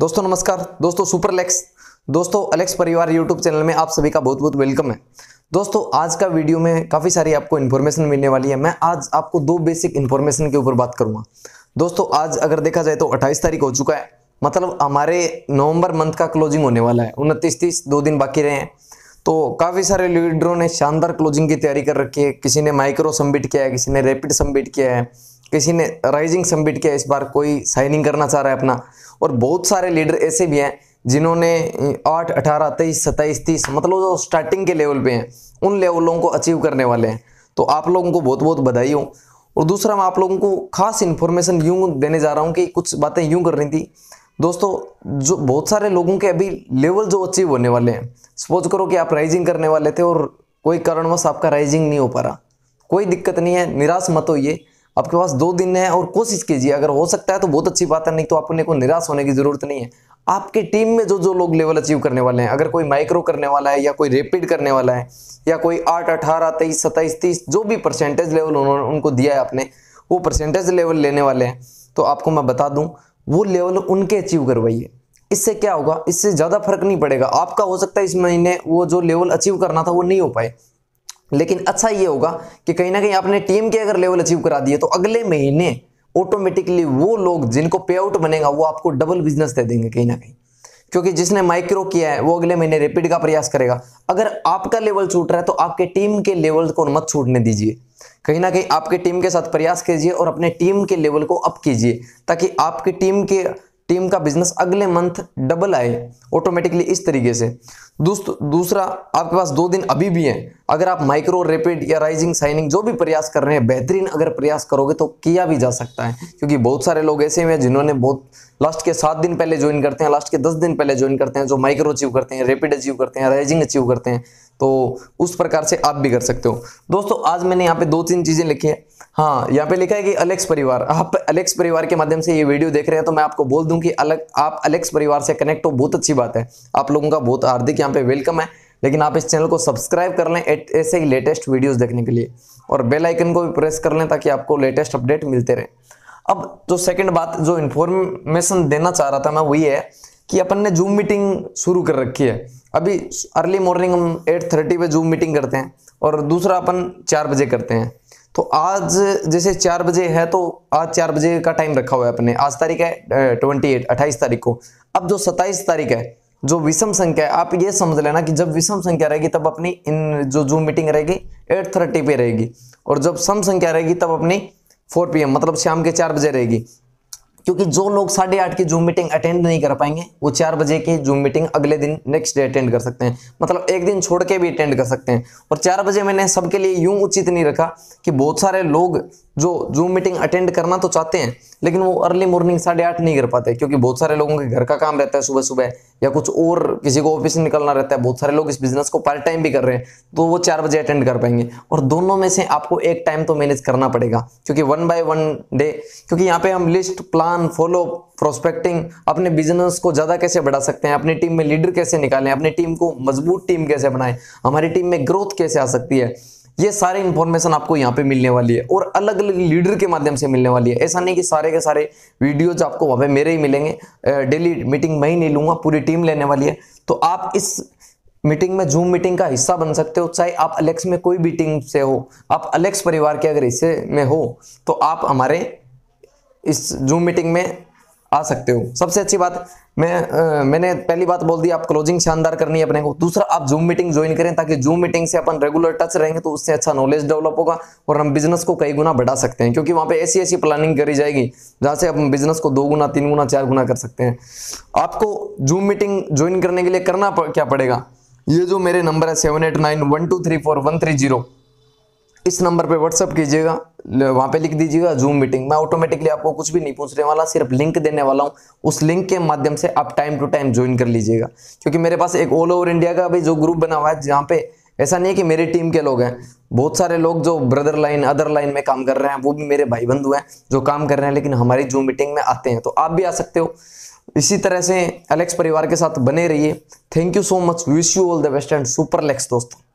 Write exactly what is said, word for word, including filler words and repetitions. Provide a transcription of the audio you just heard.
दोस्तों नमस्कार। दोस्तों सुपरलेक्स दोस्तों अलेक्स परिवार यूट्यूब चैनल में आप सभी का बहुत बहुत वेलकम है। दोस्तों आज का वीडियो में काफ़ी सारी आपको इन्फॉर्मेशन मिलने वाली है। मैं आज आपको दो बेसिक इन्फॉर्मेशन के ऊपर बात करूंगा। दोस्तों आज अगर देखा जाए तो अट्ठाईस तारीख हो चुका है, मतलब हमारे नवंबर मंथ का क्लोजिंग होने वाला है। उनतीस तीस दो दिन बाकी रहे हैं, तो काफ़ी सारे लीडरों ने शानदार क्लोजिंग की तैयारी कर रखी है। किसी ने माइक्रो सबमिट किया है, किसी ने रैपिड सबमिट किया है, किसी ने राइजिंग सबमिट किया है। इस बार कोई साइनिंग करना चाह रहा है अपना, और बहुत सारे लीडर ऐसे भी हैं जिन्होंने आठ अठारह तेईस सत्ताईस तीस मतलब जो स्टार्टिंग के लेवल पे हैं उन लेवलों को अचीव करने वाले हैं। तो आप लोगों को बहुत बहुत बधाई हो। और दूसरा मैं आप लोगों को खास इन्फॉर्मेशन यूं देने जा रहा हूं कि कुछ बातें यूं कर रही थी। दोस्तों जो बहुत सारे लोगों के अभी लेवल जो अचीव होने वाले हैं, सपोज करो कि आप राइजिंग करने वाले थे और कोई कारणवश आपका राइजिंग नहीं हो पा रहा, कोई दिक्कत नहीं है, निराश मत होइए। आपके पास दो दिन है और कोशिश कीजिए, अगर हो सकता है तो बहुत अच्छी बात है, नहीं तो अपने को निराश होने की जरूरत नहीं है। आपके टीम में जो जो लोग लेवल अचीव करने वाले हैं, अगर कोई माइक्रो करने वाला है या कोई रैपिड करने वाला है या कोई आठ अठारह तेईस सत्ताईस तीस जो भी परसेंटेज लेवल उन्होंने उनको दिया है आपने, वो परसेंटेज लेवल लेने वाले हैं, तो आपको मैं बता दूं वो लेवल उनके अचीव करवाइए। इससे क्या होगा, इससे ज़्यादा फर्क नहीं पड़ेगा। आपका हो सकता है इस महीने वो जो लेवल अचीव करना था वो नहीं हो पाए, लेकिन अच्छा ये होगा कि कहीं ना कहीं आपने टीम के अगर लेवल अचीव करा दिए तो अगले महीने ऑटोमेटिकली वो लोग जिनको पे आउट बनेगा वो आपको डबल बिजनेस दे देंगे कहीं ना कहीं, क्योंकि जिसने माइक्रो किया है वो अगले महीने रैपिड का प्रयास करेगा। अगर आपका लेवल छूट रहा है तो आपके टीम के लेवल को मत छूटने दीजिए, कहीं ना कहीं आपके टीम के साथ प्रयास कीजिए और अपने टीम के लेवल को अप कीजिए, ताकि आपकी टीम के टीम का बिजनेस अगले मंथ डबल आए ऑटोमेटिकली इस तरीके से। दोस्तों दूसरा, आपके पास दो दिन अभी भी हैं। अगर आप माइक्रो रैपिड या राइजिंग साइनिंग जो भी प्रयास कर रहे हैं, बेहतरीन अगर प्रयास करोगे तो किया भी जा सकता है, क्योंकि बहुत सारे लोग ऐसे हैं जिन्होंने बहुत लास्ट के सात दिन पहले ज्वाइन करते हैं, लास्ट के दस दिन पहले ज्वाइन करते हैं, जो माइक्रो अचीव करते हैं, रैपिड अचीव करते हैं, राइजिंग अचीव करते हैं। तो उस प्रकार से आप भी कर सकते हो। दोस्तों आज मैंने यहाँ पे दो तीन चीजें लिखी है। हाँ, यहाँ पे लिखा है कि अलेक्स परिवार, आप अलेक्स परिवार के माध्यम से ये वीडियो देख रहे हैं तो मैं आपको बोल दूं कि अलग आप अलेक्स परिवार से कनेक्ट हो, बहुत अच्छी बात है। आप लोगों का बहुत हार्दिक यहाँ पे वेलकम है। लेकिन आप इस चैनल को सब्सक्राइब कर लें ऐसे ही लेटेस्ट वीडियोस देखने के लिए, और बेल आइकन को भी प्रेस कर लें ताकि आपको लेटेस्ट अपडेट मिलते रहे। अब जो सेकंड बात जो इन्फॉर्मेशन देना चाह रहा था मैं, वही है कि अपन ने जूम मीटिंग शुरू कर रखी है। अभी अर्ली मॉर्निंग हम एट थर्टी पे जूम मीटिंग करते हैं और दूसरा अपन चार बजे करते हैं। तो आज जैसे चार बजे है तो आज चार बजे का टाइम रखा हुआ है अपने। आज तारीख है ट्वेंटी एट अट्ठाईस तारीख को। अब जो सत्ताईस तारीख है जो विषम संख्या है, आप ये समझ लेना कि जब विषम संख्या रहेगी तब अपनी इन जो जूम मीटिंग रहेगी एट थर्टी पे रहेगी, और जब सम संख्या रहेगी तब अपनी फोर पी एम मतलब शाम के चार बजे रहेगी। क्योंकि जो लोग साढ़े आठ की जूम मीटिंग अटेंड नहीं कर पाएंगे वो चार बजे की जूम मीटिंग अगले दिन नेक्स्ट डे अटेंड कर सकते हैं, मतलब एक दिन छोड़ के भी अटेंड कर सकते हैं। और चार बजे मैंने सबके लिए यूं उचित नहीं रखा कि बहुत सारे लोग जो जूम मीटिंग अटेंड करना तो चाहते हैं लेकिन वो अर्ली मॉर्निंग साढ़े आठ नहीं कर पाते, क्योंकि बहुत सारे लोगों के घर का काम रहता है सुबह सुबह, या कुछ और किसी को ऑफिस में निकलना रहता है। बहुत सारे लोग इस बिजनेस को पार्ट टाइम भी कर रहे हैं, तो वो चार बजे अटेंड कर पाएंगे। और दोनों में से आपको एक टाइम तो मैनेज करना पड़ेगा, क्योंकि वन बाय वन डे, क्योंकि यहाँ पे हम लिस्ट, प्लान, फॉलो, प्रोस्पेक्टिंग, अपने बिजनेस को ज्यादा कैसे बढ़ा सकते हैं, अपनी टीम में लीडर कैसे निकालें, अपनी टीम को मजबूत टीम कैसे बनाएं, हमारी टीम में ग्रोथ कैसे आ सकती है, ये सारे इंफॉर्मेशन आपको यहाँ पे मिलने वाली है और अलग अलग लीडर के माध्यम से मिलने वाली है। ऐसा नहीं कि सारे के सारे वीडियोज आपको वहाँ पे मेरे ही मिलेंगे, डेली मीटिंग मैं ही नहीं लूंगा, पूरी टीम लेने वाली है। तो आप इस मीटिंग में जूम मीटिंग का हिस्सा बन सकते हो, चाहे आप अलेक्स में कोई भी टीम से हो। आप अलेक्स परिवार के अगर हिस्से में हो तो आप हमारे इस जूम मीटिंग में आ सकते हो। सबसे अच्छी बात मैं आ, मैंने पहली बात बोल दी, आप क्लोजिंग शानदार करनी है अपने को। दूसरा, आप जूम मीटिंग ज्वाइन करें, ताकि जूम मीटिंग से अपन रेगुलर टच रहेंगे तो उससे अच्छा नॉलेज डेवलप होगा और हम बिजनेस को कई गुना बढ़ा सकते हैं, क्योंकि वहां पे ऐसी ऐसी प्लानिंग करी जाएगी जहां से हम बिजनेस को दो गुना, तीन गुना, चार गुना कर सकते हैं। आपको जूम मीटिंग ज्वाइन करने के लिए करना क्या पड़ेगा, ये जो मेरे नंबर है seven eight nine one two three four one three zero, इस नंबर पे व्हाट्सअप कीजिएगा, वहां पे लिख दीजिएगा जूम मीटिंग। मैं ऑटोमेटिकली आपको कुछ भी नहीं पूछने वाला, सिर्फ लिंक देने वाला हूं। उस लिंक के माध्यम से आप टाइम टू टाइम ज्वाइन कर लीजिएगा, क्योंकि मेरे पास एक ऑल ओवर इंडिया का भी जो ग्रुप बना हुआ है, जहाँ पे ऐसा नहीं है कि मेरी टीम के लोग हैं, बहुत सारे लोग जो ब्रदर लाइन, अदर लाइन में काम कर रहे हैं, वो भी मेरे भाई बंधु हैं जो काम कर रहे हैं, लेकिन हमारी जूम मीटिंग में आते हैं। तो आप भी आ सकते हो। इसी तरह से अलेक्स परिवार के साथ बने रहिए। Thank you so much, wish you all the best and सुपरलेक्स दोस्तों।